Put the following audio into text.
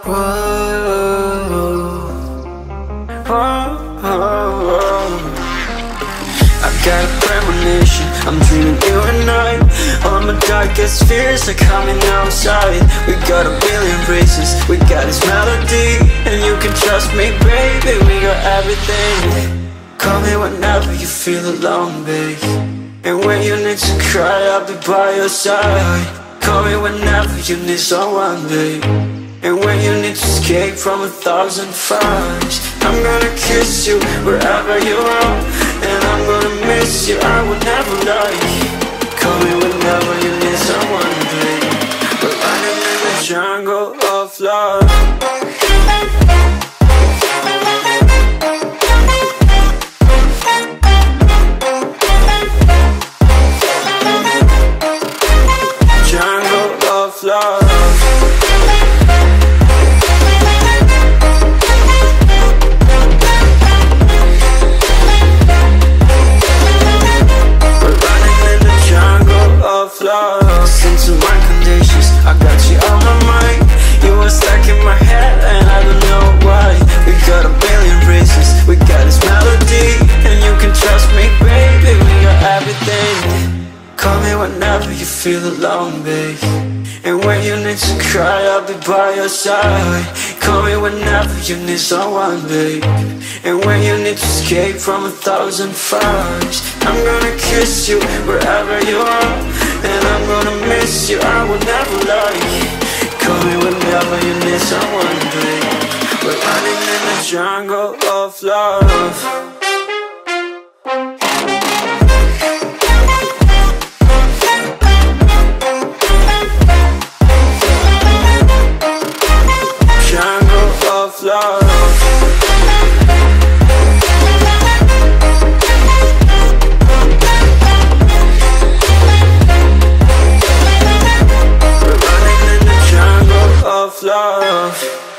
Whoa, whoa, whoa. I got a premonition, I'm dreaming you and I. All my darkest fears are coming outside. We got a billion races, we got this melody, and you can trust me, baby, we got everything. Call me whenever you feel alone, babe, and when you need to cry, I'll be by your side. Call me whenever you need someone, babe, and when you need to escape from 1,000 fires. I'm gonna kiss you wherever you are, and I'm gonna miss you, I will never lie. Call me whenever you need someone, babe. We're running in the jungle of love. Love. We're running in the jungle of love. Listen to my conditions, I got you on my mind. You were stuck in my head and I don't know why. We got a billion races, we got this melody, and you can trust me, baby, we got everything. Call me whenever you feel alone, babe, and when you need to cry, I'll be by your side. Call me whenever you need someone, babe, and when you need to escape from 1,000 fires. I'm gonna kiss you wherever you are, and I'm gonna miss you, I will never lie. Call me whenever you need someone, babe. We're running in the jungle of love. Love. We're running in the jungle of love.